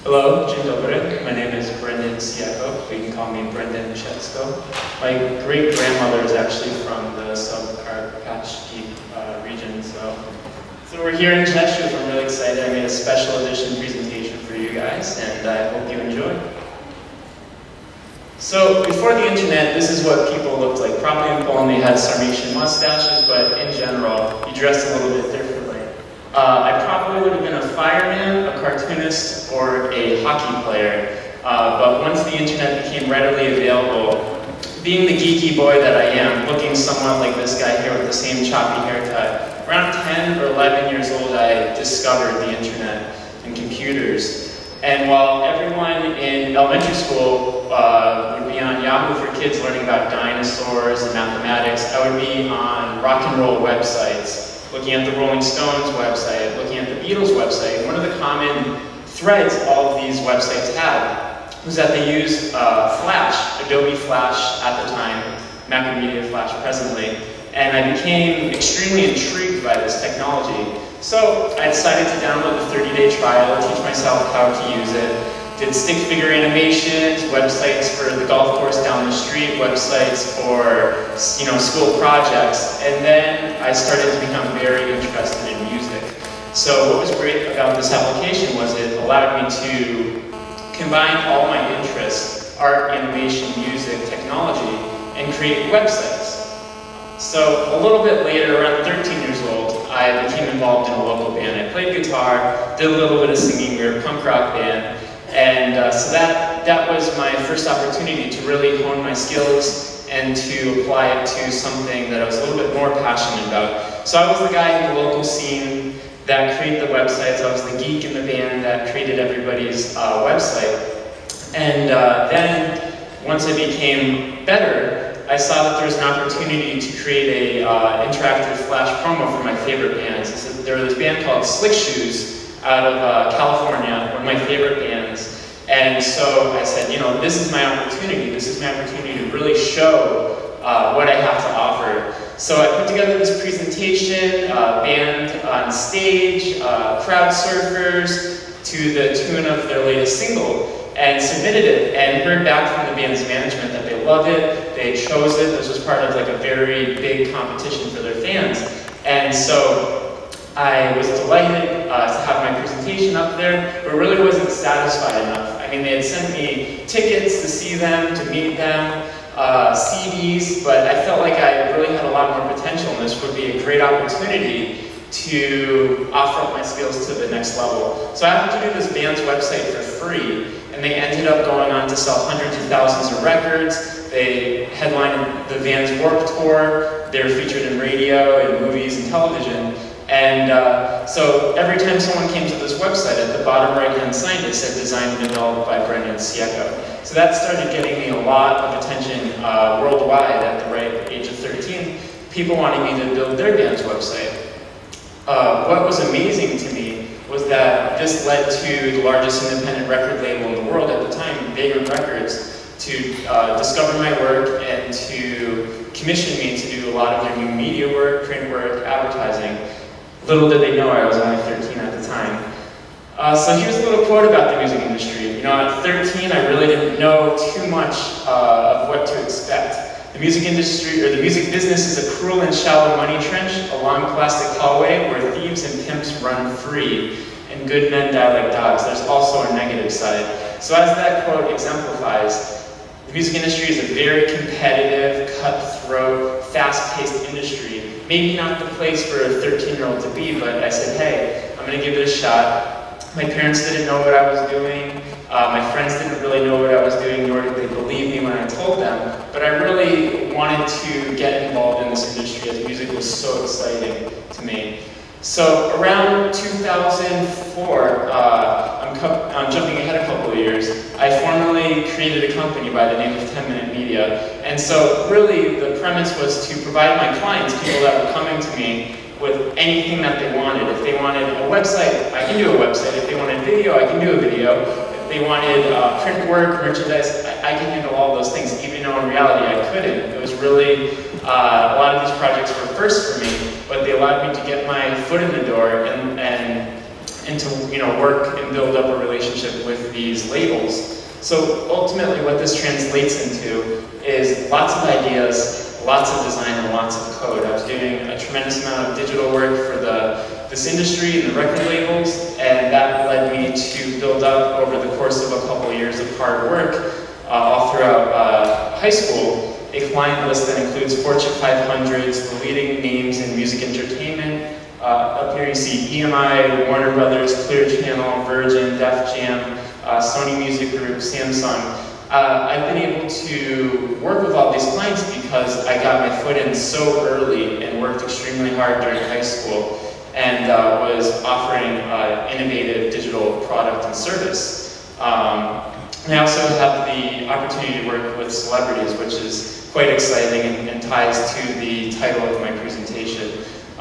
Hello, dzień dobry. My name is Ciecko. You can call me Ciecko. My great-grandmother is actually from the Subcarpatski region, so we're here in Rzeszów. I'm really excited. I made a special edition presentation for you guys, and I hope you enjoy. So, before the internet, this is what people looked like. Probably in Poland they had Sarmatian mustaches, but in general, you dressed a little bit differently. I probably would have been a fireman, a cartoonist, or a hockey player. But once the internet became readily available, being the geeky boy that I am, looking somewhat like this guy here with the same choppy haircut, around 10 or 11 years old I discovered the internet and computers. And while everyone in elementary school would be on Yahoo for Kids learning about dinosaurs and mathematics, I would be on rock and roll websites, looking at the Rolling Stones website, looking at the Beatles website. One of the common threads all of these websites had was that they used Flash, Adobe Flash at the time, Macromedia Flash presently, and I became extremely intrigued by this technology. So I decided to download the 30-day trial, teach myself how to use it, did stick figure animations, websites for the golf course down the street, websites for school projects, and then I started to become very interested in music. So what was great about this application was it allowed me to combine all my interests, art, animation, music, technology, and create websites. So a little bit later, around 13 years old, I became involved in a local band. I played guitar, did a little bit of singing. We were a punk rock band. And so that was my first opportunity to really hone my skills and to apply it to something that I was a little bit more passionate about. So I was the guy in the local scene that created the websites. I was the geek in the band that created everybody's website. And then, once I became better, I saw that there was an opportunity to create a interactive Flash promo for my favorite bands. There was this band called Slick Shoes out of California, one of my favorite bands. And so I said, this is my opportunity. This is my opportunity to really show what I have to offer. So I put together this presentation, band on stage, crowd surfers, to the tune of their latest single, and submitted it, and heard back from the band's management that they loved it, they chose it. This was part of like a very big competition for their fans. And so I was delighted to have my presentation up there, but really wasn't satisfied enough. I mean, they had sent me tickets to see them, to meet them, CDs, but I felt like I really had a lot more potential, and this would be a great opportunity to offer up my skills to the next level. So I happened to do this band's website for free, and they ended up going on to sell hundreds of thousands of records. They headlined the band's Warped Tour. They were featured in radio and movies and television. And so every time someone came to this website, at the bottom right-hand side, it said designed and developed by Ciecko. So that started getting me a lot of attention worldwide at the right age of 13. People wanting me to build their band's website. What was amazing to me was that this led to the largest independent record label in the world at the time, Vagrant Records, to discover my work and to commission me to do a lot of their new media work, print work, advertising. Little did they know I was only 13 at the time. So here's a little quote about the music industry. At 13, I really didn't know too much of what to expect. The music industry, or the music business, is a cruel and shallow money trench, a long plastic hallway where thieves and pimps run free, and good men die like dogs. There's also a negative side. So as that quote exemplifies, the music industry is a very competitive, cutthroat, fast-paced industry. Maybe not the place for a 13-year-old to be, but I said, hey, I'm going to give it a shot. My parents didn't know what I was doing. My friends didn't really know what I was doing, nor did they believe me when I told them. But I really wanted to get involved in this industry as music was so exciting to me. So around 2004, I'm jumping ahead a couple of years, I formally created a company by the name of 10-Minute Media. And so really the premise was to provide my clients, people that were coming to me, with anything that they wanted. If they wanted a website, I can do a website. If they wanted video, I can do a video. If they wanted print work, merchandise, I can handle all those things, even though in reality I couldn't. It was really, a lot of these projects were first for me, but they allowed me to get my foot in the door and and to work and build up a relationship with these labels. So ultimately what this translates into is lots of ideas, lots of design, and lots of code. I was doing a tremendous amount of digital work for this industry and the record labels, and that led me to build up over the course of a couple of years of hard work all throughout high school, a client list that includes Fortune 500s, the leading names in music entertainment. Up here you see EMI, Warner Brothers, Clear Channel, Virgin, Def Jam, Sony Music Group, Samsung. I've been able to work with all these clients because I got my foot in so early and worked extremely hard during high school and was offering innovative digital product and service. I also have the opportunity to work with celebrities, which is quite exciting and ties to the title of my presentation.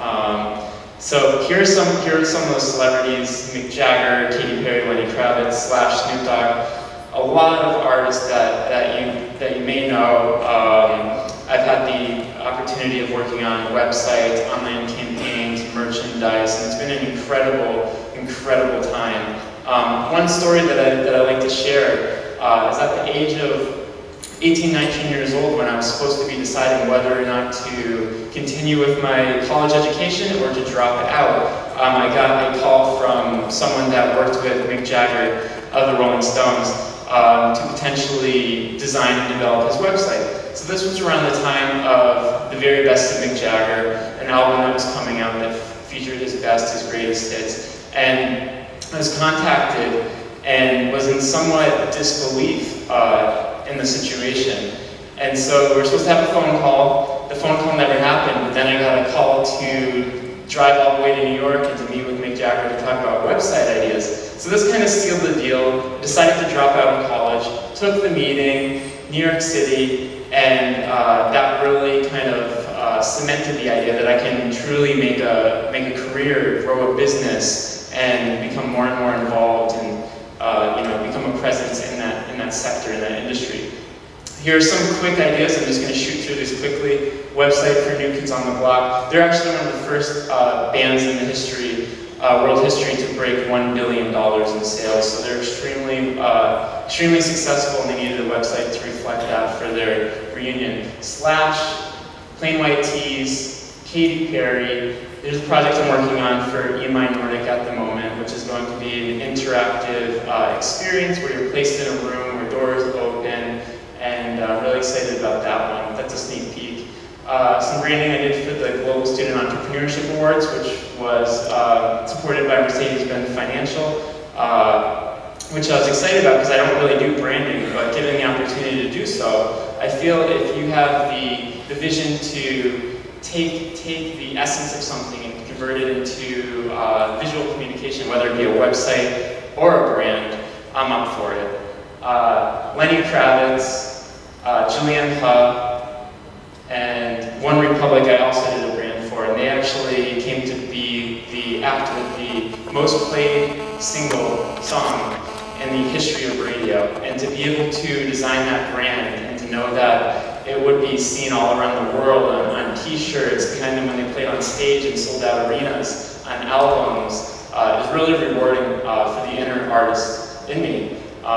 So here are some of those celebrities: Mick Jagger, Katy Perry, Lenny Kravitz, Slash, Snoop Dogg. A lot of artists that you may know. I've had the opportunity of working on websites, online campaigns, merchandise, and it's been an incredible time. One story that I like to share is at the age of 18, 19 years old, when I was supposed to be deciding whether or not to continue with my college education or to drop it out. I got a call from someone that worked with Mick Jagger of the Rolling Stones to potentially design and develop his website. So this was around the time of The Very Best of Mick Jagger, an album that was coming out that featured his best, his greatest hits. And I was contacted and was in somewhat disbelief in the situation. And so we were supposed to have a phone call. The phone call never happened, but then I got a call to drive all the way to New York and to meet with Mick Jagger to talk about website ideas. So this kind of sealed the deal. I decided to drop out of college, took the meeting, New York City, and that really kind of cemented the idea that I can truly make a career, grow a business, and become more and more involved and become a presence in that sector, in that industry. Here are some quick ideas. I'm just going to shoot through these quickly. Website for New Kids on the Block. They're actually one of the first bands in the world history to break $1 billion in sales. So they're extremely successful, and they needed a website to reflect that for their reunion. Slash, Plain White Tees, Katy Perry. There's a project I'm working on for EMI Nordic at the moment, which is going to be an interactive experience where you're placed in a room where doors open, and I'm really excited about that one. That's a sneak peek. Some branding I did for the Global Student Entrepreneurship Awards, which was supported by Mercedes-Benz Financial, which I was excited about because I don't really do branding, but given the opportunity to do so, I feel if you have the vision to take the essence of something and convert it into visual communication, whether it be a website or a brand, I'm up for it. Lenny Kravitz, Julianne Hough, and One Republic I also did a brand for, and they actually came to be the act with the most played single song in the history of radio. And to be able to design that brand and to know that it would be seen all around the world on t-shirts, behind them when they played on stage and sold out arenas, on albums, is really rewarding for the inner artist in me.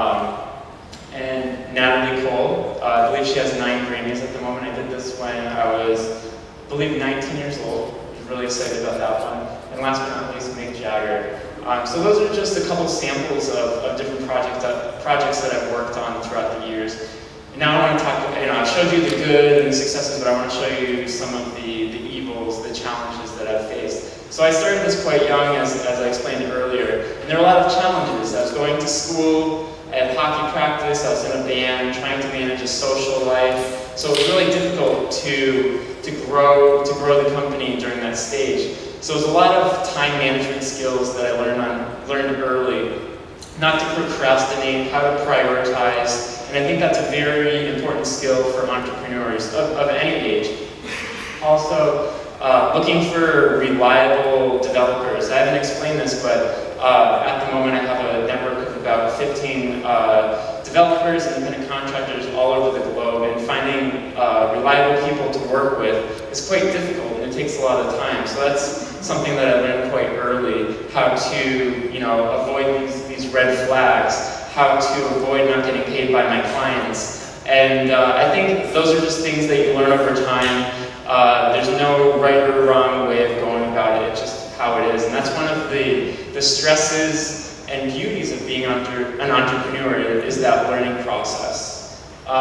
And Natalie Cole, I believe she has 9 Grammys at the moment. I did this when I was, I believe, 19 years old. I was really excited about that one. And last but not least, Mick Jagger. So those are just a couple samples of different projects that I've worked on throughout the years. And now I want to talk, I've showed you the good and the successes, but I want to show you some of the evils, the challenges that I've faced. So I started this quite young, as I explained earlier, and there were a lot of challenges. I was going to school, I had hockey practice, I was in a band, trying to manage a social life. So it was really difficult to grow the company during that stage. So it was a lot of time management skills that I learned early. Not to procrastinate, how to prioritize, and I think that's a very important skill for entrepreneurs of any age. Also, looking for reliable developers. I haven't explained this, but at the moment I have a network of about 15 developers and independent contractors all over the globe, and finding reliable people to work with is quite difficult. And it takes a lot of time. So that's something that I learned quite early, how to, you know, avoid these red flags, how to avoid not getting paid by my clients. And I think those are just things that you learn over time. There's no right or wrong way of going about it, it's just how it is. And that's one of the stresses and beauties of being an entrepreneur, is that learning process.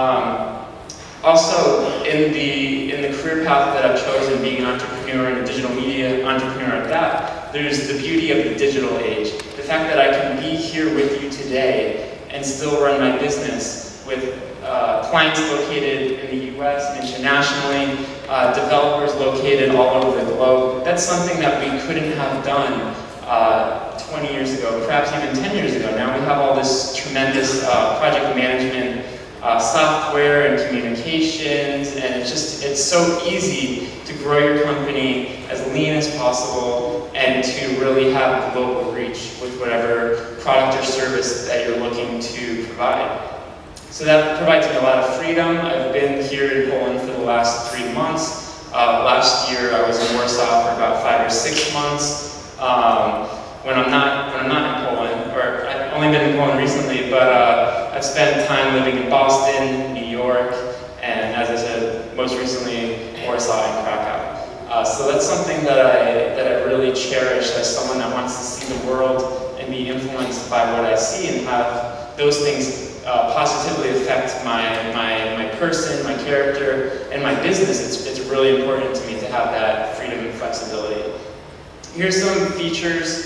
Also, in the career path that I've chosen, being an entrepreneur and a digital media entrepreneur at that, there's the beauty of the digital age. The fact that I can be here with you today and still run my business with clients located in the US and internationally, developers located all over the globe. That's something that we couldn't have done 20 years ago, perhaps even 10 years ago. Now we have all this tremendous project management software and communications, and it's so easy to grow your company as lean as possible and to really have global reach with whatever product or service that you're looking to provide. So that provides me a lot of freedom. I've been here in Poland for the last 3 months. Last year I was in Warsaw for about 5 or 6 months. When I'm not in Poland, or I've only been in Poland recently, but I've spent time living in Boston, New York, and as I said, most recently, Warsaw and Krakow. So that's something that I really cherish as someone that wants to see the world and be influenced by what I see and have those things positively affect my person, my character, and my business. It's really important to me to have that freedom and flexibility. Here's some features.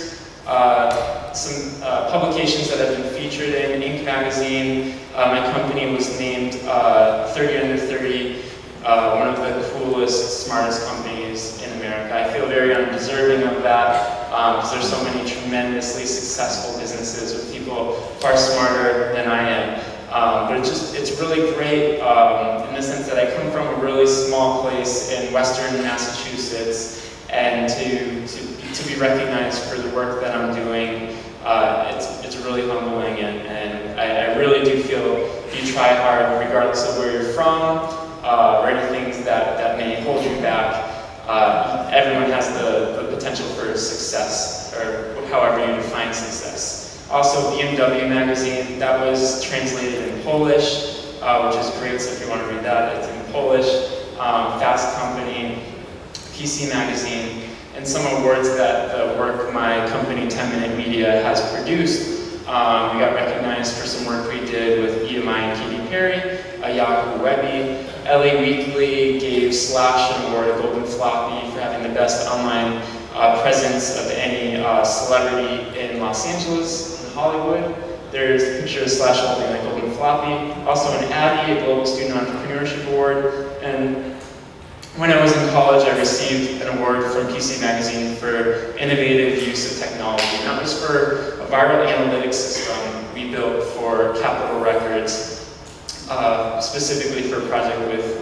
Some publications that I've been featured in. Inc. magazine, my company was named 30 under 30, one of the coolest, smartest companies in America. I feel very undeserving of that because there's so many tremendously successful businesses with people far smarter than I am. But it's really great in the sense that I come from a really small place in western Massachusetts, and to be recognized for the work that I'm doing, it's really humbling, and I really do feel if you try hard, regardless of where you're from, or any things that may hold you back, everyone has the potential for success, or however you define success. Also, BMW magazine, that was translated in Polish, which is great, so if you want to read that, it's in Polish. Fast Company, PC magazine, and some awards that the work my company 10 Minute Media has produced. We got recognized for some work we did with EMI and Katy Perry, Yahoo Webby. LA Weekly gave Slash an award, a Golden Floppy, for having the best online presence of any celebrity in Los Angeles and Hollywood. There's a picture of Slash holding a Golden Floppy. Also an Addy, a Global Student Entrepreneurship Award. And when I was in college, I received an award from PC Magazine for innovative use of technology. And that was for a viral analytics system we built for Capitol Records, specifically for a project with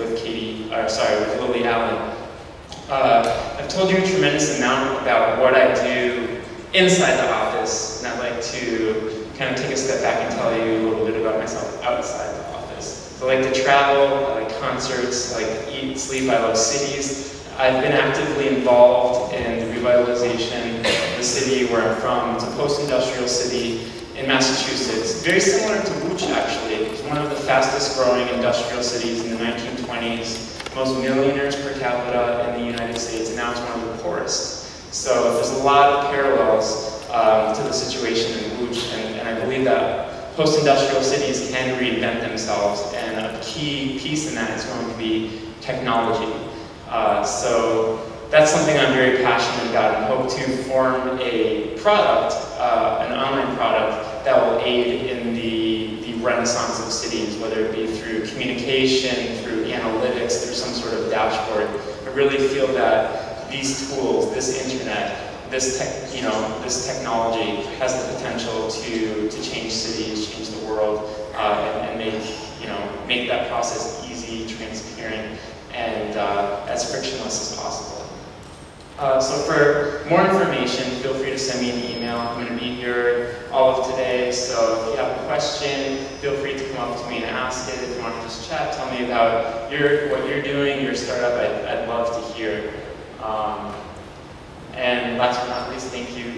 Lily Allen. I've told you a tremendous amount about what I do inside the office, and I'd like to kind of take a step back and tell you a little bit about myself outside the office. So I like to travel, I like concerts, I like to eat, sleep, I love cities. I've been actively involved in the revitalization of the city where I'm from. It's a post-industrial city in Massachusetts, very similar to Łódź actually. It was one of the fastest growing industrial cities in the 1920s, most millionaires per capita in the United States, and now it's one of the poorest. So there's a lot of parallels to the situation in Łódź, and I believe that post-industrial cities can reinvent themselves, and a key piece in that is going to be technology. So that's something I'm very passionate about, and hope to form a product, an online product, that will aid in the renaissance of cities, whether it be through communication, through analytics, through some sort of dashboard. I really feel that these tools, this internet, this technology has the potential to change cities, change the world, and make that process easy, transparent, and as frictionless as possible. So for more information, feel free to send me an email. I'm going to be here all of today, so if you have a question, feel free to come up to me and ask it. If you want to just chat, tell me about what you're doing, your startup, I'd love to hear. And last but not least, thank you